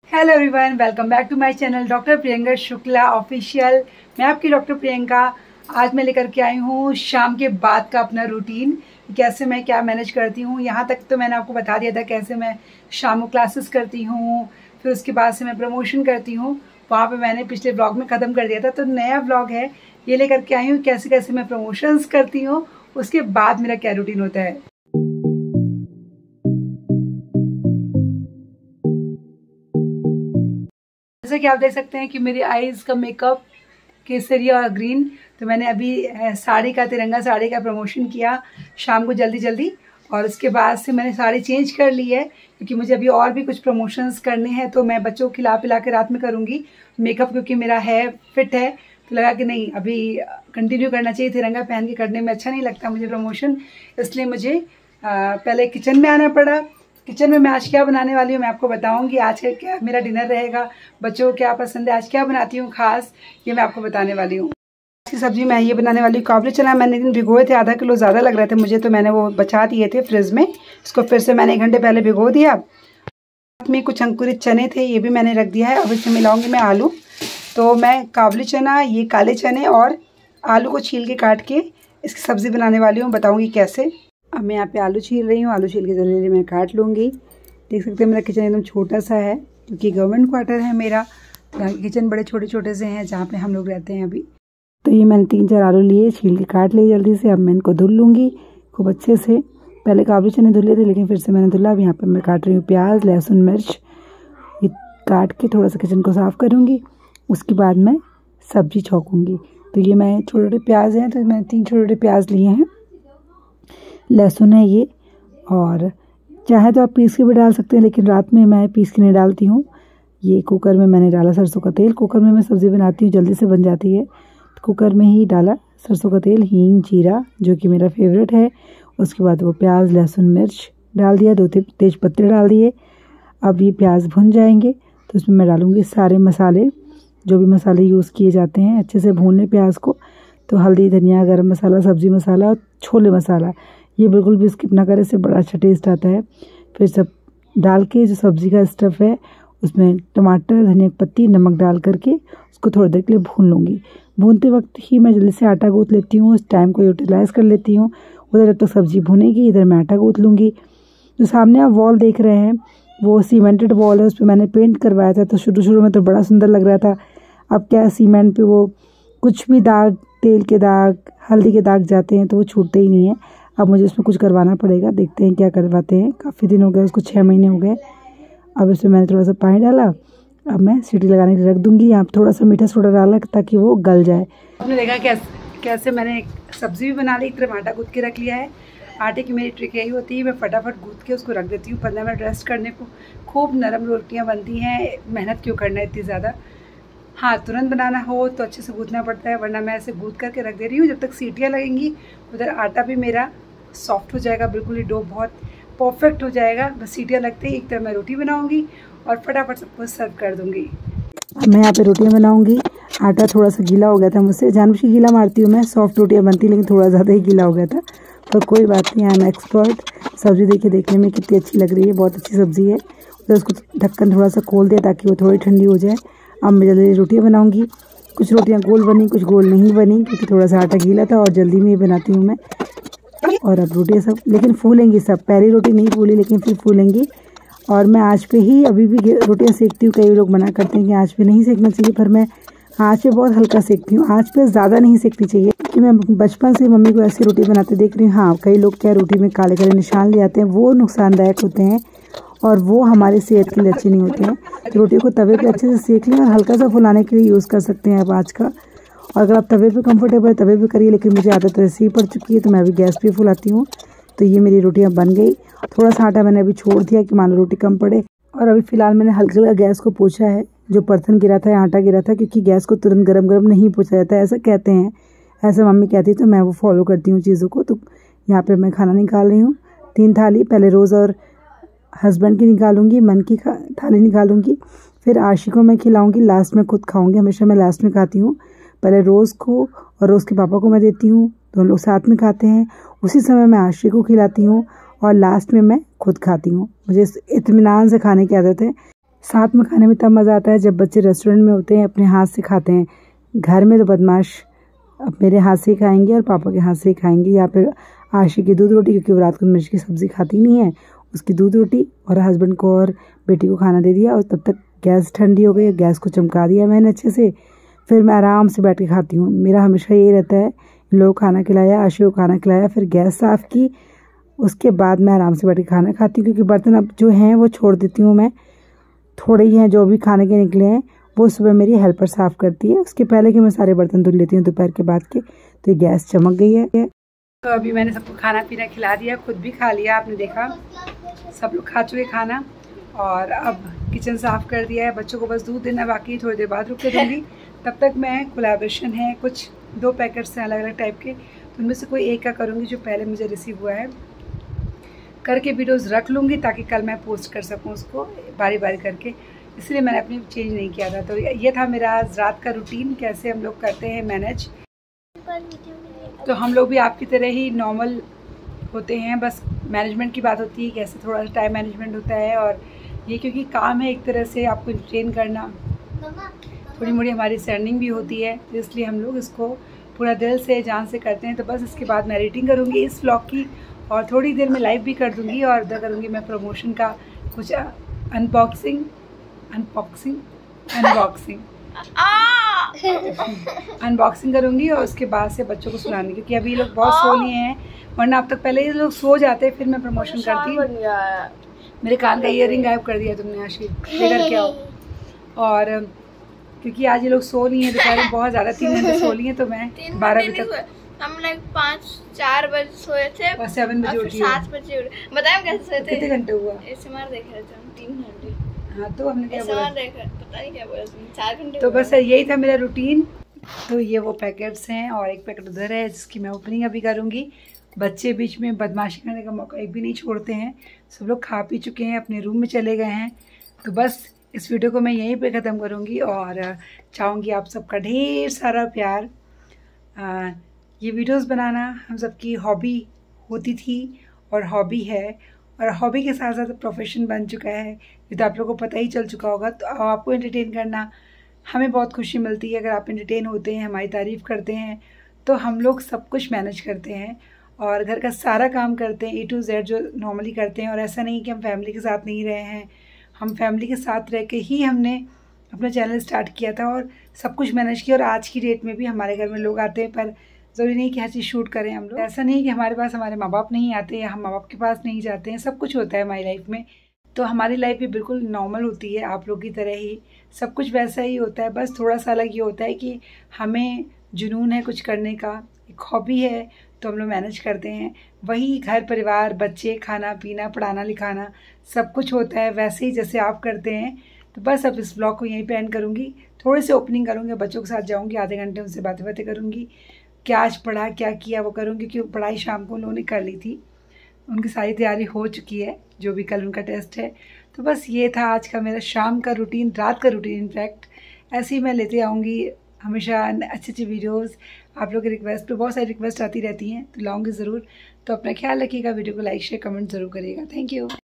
Hello everyone, welcome back to my channel doctor Priyanka Shukla official. मैं आपकी doctor Priyanka. आज मैं लेकर के आई हूँ शाम के बाद का अपना रूटीन, कैसे मैं क्या मैनेज करती हूँ। यहाँ तक तो मैंने आपको बता दिया था कैसे मैं शाम को क्लासेस करती हूँ, फिर उसके बाद से मैं प्रमोशन करती हूँ। वहाँ पे मैंने पिछले ब्लॉग में ख़त्म कर दिया था, तो नया ब्लॉग है ये लेकर के आई हूँ कैसे कैसे मैं प्रमोशंस करती हूँ, उसके बाद मेरा क्या रूटीन होता है। जैसा कि आप देख सकते हैं कि मेरी आईज का मेकअप केसरी और ग्रीन, तो मैंने अभी साड़ी का तिरंगा साड़ी का प्रमोशन किया शाम को जल्दी जल्दी, और उसके बाद से मैंने साड़ी चेंज कर ली है क्योंकि मुझे अभी और भी कुछ प्रमोशंस करने हैं। तो मैं बच्चों को खिला पिला के रात में करूँगी मेकअप, क्योंकि मेरा है फिट है, तो लगा कि नहीं अभी कंटिन्यू करना चाहिए। तिरंगा पहन के करने में अच्छा नहीं लगता मुझे प्रमोशन, इसलिए मुझे पहले किचन में आना पड़ा। किचन में मैं आज क्या बनाने वाली हूँ मैं आपको बताऊंगी। आज का क्या मेरा डिनर रहेगा, बच्चों को क्या पसंद है, आज क्या बनाती हूँ खास, ये मैं आपको बताने वाली हूँ। आज की सब्जी मैं ये बनाने वाली हूँ काबुली चना। मैंने दिन भिगोए थे, आधा किलो ज़्यादा लग रहे थे मुझे, तो मैंने वो बचा दिए थे फ्रिज में। इसको फिर से मैंने 1 घंटे पहले भिगो दिया। साथ में कुछ अंकुरित चने थे, ये भी मैंने रख दिया है। अब इसमें मिलाऊंगी मैं आलू। तो मैं काबुली चना, ये काले चने और आलू को छील के काट के इसकी सब्ज़ी बनाने वाली हूँ, बताऊँगी कैसे। अब मैं यहाँ पे आलू छील रही हूँ, आलू छील के जल्दी मैं काट लूँगी। देख सकते हैं मेरा किचन एकदम छोटा सा है क्योंकि गवर्नमेंट क्वार्टर है मेरा। यहाँ के किचन बड़े छोटे छोटे से हैं जहाँ पे हम लोग रहते हैं अभी। तो ये मैंने 3-4 आलू लिए, छील के काट लिए जल्दी से। अब मैं इनको धुल लूँगी खूब अच्छे से। पहले काबुली चने धुले थे लेकिन फिर से मैंने धुला। अब यहाँ पर मैं काट रही हूँ प्याज, लहसुन, मिर्च, ये काट के थोड़ा सा किचन को साफ़ करूँगी। उसके बाद मैं सब्ज़ी छौंकूँगी। तो ये मैं छोटे छोटे प्याज हैं, तो मैंने 3 छोटे छोटे प्याज लिए हैं। लहसुन है ये, और चाहे तो आप पीस के भी डाल सकते हैं, लेकिन रात में मैं पीस के नहीं डालती हूँ। ये कुकर में मैंने डाला सरसों का तेल। कुकर में मैं सब्ज़ी बनाती हूँ, जल्दी से बन जाती है, तो कुकर में ही डाला सरसों का तेल, हींग, जीरा जो कि मेरा फेवरेट है। उसके बाद वो प्याज, लहसुन, मिर्च डाल दिया, 2 तेज पत्ते डाल दिए। अब ये प्याज भुन जाएंगे तो उसमें मैं डालूँगी सारे मसाले, जो भी मसाले यूज़ किए जाते हैं। अच्छे से भून लें प्याज को। तो हल्दी, धनिया, गरम मसाला, सब्ज़ी मसाला और छोले मसाला, ये बिल्कुल भी स्किप ना करें, इससे बड़ा अच्छा टेस्ट आता है। फिर सब डाल के जो सब्ज़ी का स्टफ़ है उसमें टमाटर, धनिया पत्ती, नमक डाल करके उसको थोड़ी देर के लिए भून लूँगी। भूनते वक्त ही मैं जल्दी से आटा गूँथ लेती हूँ, उस टाइम को यूटिलाइज़ कर लेती हूँ। उधर जब तक सब्ज़ी भुनेगी इधर मैं आटा गूँथ लूँगी। जो सामने आप वॉल देख रहे हैं वो सीमेंटेड वॉल है, उस पर मैंने पेंट करवाया था। तो शुरू में तो बड़ा सुंदर लग रहा था। अब क्या सीमेंट पे वो कुछ भी दाग, तेल के दाग, हल्दी के दाग जाते हैं तो वो छूटते ही नहीं है। अब मुझे उसमें कुछ करवाना पड़ेगा, देखते हैं क्या करवाते हैं। काफ़ी दिन हो गए उसको, 6 महीने हो गए। अब इसमें मैंने थोड़ा सा पानी डाला। अब मैं सीटी लगाने के लिए रख दूँगी। यहाँ थोड़ा सा मीठा सोडा डाला ताकि वो गल जाए। आपने देखा कैसे मैंने सब्ज़ी भी बना ली, एक तरफ आटा गूँथ के रख लिया है। आटे की मेरी ट्रिक यही होती है, मैं फटाफट गूँथ के उसको रख देती हूँ 15 मिनट रेस्ट करने को। खूब नरम रोटियाँ बनती हैं, मेहनत क्यों करना है इतनी ज़्यादा। हाँ, तुरंत बनाना हो तो अच्छे से गूँथना पड़ता है, वरना मैं ऐसे गूँथ करके रख दे रही हूँ। जब तक सीटियाँ लगेंगी उधर आटा भी मेरा सॉफ्ट हो जाएगा, बिल्कुल ही डो बहुत परफेक्ट हो जाएगा। बस सीटियाँ लगते ही एक तरफ मैं रोटी बनाऊँगी और फटाफट सबको सर्व कर दूँगी। मैं यहाँ पे रोटियाँ बनाऊँगी। आटा थोड़ा सा गीला हो गया था मुझसे, जानबूझ के गीला मारती हूँ मैं, सॉफ्ट रोटियाँ बनती लेकिन थोड़ा ज़्यादा ही गीला हो गया था। तो कोई बात नहीं, आई एम एक्सपर्ट। सब्ज़ी देखिए देखने में कितनी अच्छी लग रही है, बहुत अच्छी सब्ज़ी है। तो उसको ढक्कन थोड़ा सा खोल दिया ताकि वो थोड़ी ठंडी हो जाए। अब मैं जल्दी रोटियाँ बनाऊँगी। कुछ रोटियाँ गोल बनी, कुछ गोल नहीं बनी, क्योंकि थोड़ा सा आटा गीला था और जल्दी में ही बनाती हूँ मैं। और अब रोटियाँ सब लेकिन फूलेंगी, सब पहली रोटी नहीं फूली लेकिन फिर फूलेंगी। और मैं आँच पे ही अभी भी रोटियाँ सेकती हूँ। कई लोग मना करते हैं कि आँच पे नहीं सेकना चाहिए, पर मैं आँच पे बहुत हल्का सेकती हूँ। आँच पे ज़्यादा नहीं सेकनी चाहिए, क्योंकि मैं बचपन से मम्मी को ऐसी रोटी बनाते देख रही हूँ। हाँ, कई लोग क्या रोटी में काले काले निशान ले आते हैं, वो नुकसानदायक होते हैं और वो हमारी सेहत के लिए अच्छे नहीं होते हैं। तो रोटी को तवे पे अच्छे से सेक लें और हल्का सा फुलाने के लिए यूज़ कर सकते हैं आप आँच का। और अगर आप तवे पे कंफर्टेबल है तवे पे करिए, लेकिन मुझे आदत ऐसी ही पड़ चुकी है तो मैं अभी गैस पे फुलाती हूँ। तो ये मेरी रोटियाँ बन गई। थोड़ा सा आटा मैंने अभी छोड़ दिया कि मान लो रोटी कम पड़े। और अभी फ़िलहाल मैंने हल्का हल्का गैस को पोंछा है, जो बर्तन गिरा था या आटा गिरा था, क्योंकि गैस को तुरंत गरम गरम नहीं पोंछा जाता है, ऐसा कहते हैं, ऐसा मम्मी कहती है, तो मैं वो फॉलो करती हूँ चीज़ों को। तो यहाँ पर मैं खाना निकाल रही हूँ 3 थाली। पहले रोज़ और हस्बैंड की निकालूंगी, मन की थाली निकालूंगी, फिर आशी को मैं खिलाऊंगी, लास्ट में खुद खाऊंगी। हमेशा मैं लास्ट में खाती हूँ। पहले रोज़ को और रोज़ के पापा को मैं देती हूँ, दोनों लोग साथ में खाते हैं। उसी समय मैं आशी को खिलाती हूँ और लास्ट में मैं खुद खाती हूँ। मुझे इत्मीनान से खाने की आदत है। साथ में खाने में तब मज़ा आता है जब बच्चे रेस्टोरेंट में होते हैं, अपने हाथ से खाते हैं। घर में तो बदमाश अब मेरे हाथ से ही खाएंगे और पापा के हाथ से ही खाएंगे, या फिर आशी की दूध रोटी, क्योंकि वो रात को मिर्च की सब्ज़ी खाती नहीं है, उसकी दूध रोटी, और हस्बैंड को और बेटी को खाना दे दिया। और तब तक गैस ठंडी हो गई, गैस को चमका दिया मैंने अच्छे से। फिर मैं आराम से बैठ के खाती हूँ। मेरा हमेशा यही रहता है, इन लोगों को खाना खिलाया, आशी को खाना खिलाया, फिर गैस साफ़ की, उसके बाद मैं आराम से बैठ के खाना खाती हूँ। क्योंकि बर्तन अब जो हैं वो छोड़ देती हूँ मैं, थोड़े ही हैं जो भी खाने के निकले हैं, वो सुबह मेरी हेल्पर साफ़ करती है। उसके पहले कि मैं सारे बर्तन धुल लेती हूँ दोपहर के बाद के। तो ये गैस चमक गई है। तो अभी मैंने सबको खाना पीना खिला दिया, खुद भी खा लिया, आपने देखा सब लोग खा चुके खाना। और अब किचन साफ़ कर दिया है, बच्चों को बस दूध देना बाकी, थोड़ी देर बाद रुक के दूँगी। तब तक मैं कोलैबोरेशन है, कुछ 2 पैकेट्स हैं अलग अलग टाइप के, तो उनमें से कोई एक का करूँगी जो पहले मुझे रिसीव हुआ है, करके वीडियोज़ रख लूँगी ताकि कल मैं पोस्ट कर सकूँ उसको बारी बारी करके। इसलिए मैंने अपनी चेंज नहीं किया था। तो ये था मेरा आज रात का रूटीन, कैसे हम लोग करते हैं मैनेज। तो हम लोग भी आपकी तरह ही नॉर्मल होते हैं, बस मैनेजमेंट की बात होती है, कैसे थोड़ा सा टाइम मैनेजमेंट होता है। और ये क्योंकि काम है एक तरह से आपको एंटरटेन करना, थोड़ी मोड़ी हमारी अर्निंग भी होती है, इसलिए हम लोग इसको पूरा दिल से जान से करते हैं। तो बस इसके बाद मैं एडिटिंग करूँगी इस व्लॉग की, और थोड़ी देर में लाइव भी कर दूँगी, और उधर करूँगी मैं प्रमोशन का कुछ अनबॉक्सिंग करूँगी, और उसके बाद से बच्चों को सुनानी, क्योंकि अभी ये लोग बहुत सो लिए हैं, वरना अब तक पहले ये लोग सो जाते फिर मैं प्रमोशन करती। मेरे कान का ईयरिंग गायब कर दिया तुमने आशीष, लेकर के आओ। और क्योंकि आज ये लोग सो नहीं है दोपहर में बहुत ज़्यादा, 3 घंटे सो लिए हैं, तो मैं 12 बजे तक, हम लाइक 5-4 बजे सोए थे और 7 बजे उठी, 7 बजे उठे। बताएं कैसे सोए थे? कितने घंटे हुआ? एसएमआर देख रहे थे हम 3 घंटे। हाँ, तो हमने क्या बोला? पता नहीं क्या बोला, 4 घंटे। तो बस यही था मेरा रूटीन। तो ये वो पैकेट्स हैं, और एक पैकेट उधर है जिसकी मैं ओपनिंग अभी करूँगी। बच्चे बीच में बदमाशी करने का मौका एक भी नहीं छोड़ते हैं, सब लोग खा पी चुके हैं, अपने रूम में चले गए हैं। तो बस इस वीडियो को मैं यहीं पे ख़त्म करूँगी, और चाहूँगी आप सबका ढेर सारा प्यार। ये वीडियोस बनाना हम सबकी हॉबी होती थी और हॉबी है, और हॉबी के साथ साथ प्रोफेशन बन चुका है, ये तो आप लोगों को पता ही चल चुका होगा। तो आपको एंटरटेन करना हमें बहुत खुशी मिलती है, अगर आप एंटरटेन होते हैं, हमारी तारीफ़ करते हैं, तो हम लोग सब कुछ मैनेज करते हैं और घर का सारा काम करते हैं, A to Z जो नॉर्मली करते हैं। और ऐसा नहीं कि हम फैमिली के साथ नहीं रहे हैं, हम फैमिली के साथ रह के ही हमने अपना चैनल स्टार्ट किया था और सब कुछ मैनेज किया। और आज की डेट में भी हमारे घर में लोग आते हैं, पर ज़रूरी नहीं कि हर चीज़ शूट करें हम लोग। ऐसा नहीं कि हमारे पास हमारे माँ बाप नहीं आते या हम माँ बाप के पास नहीं जाते हैं, सब कुछ होता है हमारी लाइफ में। तो हमारी लाइफ भी बिल्कुल नॉर्मल होती है, आप लोग की तरह ही सब कुछ वैसा ही होता है। बस थोड़ा सा अलग ये होता है कि हमें जुनून है कुछ करने का, एक हॉबी है, तो हम लोग मैनेज करते हैं। वही घर परिवार, बच्चे, खाना पीना, पढ़ाना लिखाना सब कुछ होता है वैसे ही जैसे आप करते हैं। तो बस अब इस ब्लॉग को यहीं पे एंड करूँगी, थोड़े से ओपनिंग करूँगी, बच्चों के साथ जाऊँगी, आधे घंटे उनसे बातें बातें करूँगी, क्या आज पढ़ा क्या किया वो करूँगी, क्योंकि पढ़ाई शाम को उन्होंने कर ली थी, उनकी सारी तैयारी हो चुकी है, जो भी कल उनका टेस्ट है। तो बस ये था आज का मेरा शाम का रूटीन, रात का रूटीन। इनफैक्ट ऐसे ही मैं लेते आऊँगी हमेशा अच्छी अच्छी वीडियोस। आप लोग की रिक्वेस्ट पे बहुत सारी रिक्वेस्ट आती रहती हैं, तो लाऊंगी ज़रूर। तो अपना ख्याल रखिएगा, वीडियो को लाइक शेयर कमेंट ज़रूर करिएगा। Thank you.